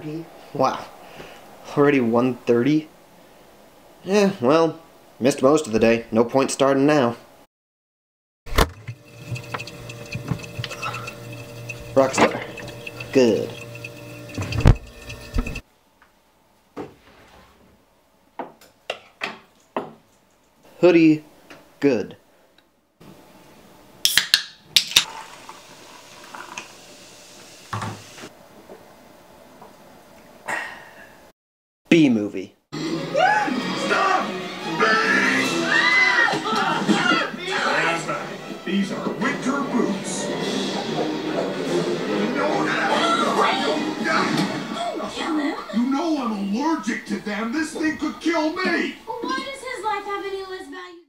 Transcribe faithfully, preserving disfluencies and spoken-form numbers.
thirty. Wow. Already one thirty? Yeah, well, missed most of the day. No point starting now. Rockstar. Good. Hoodie. Good. B movie. Stop! These are winter boots. No, Don't kill him. you know I'm allergic to them. This thing could kill me. Well, why does his life have any less value?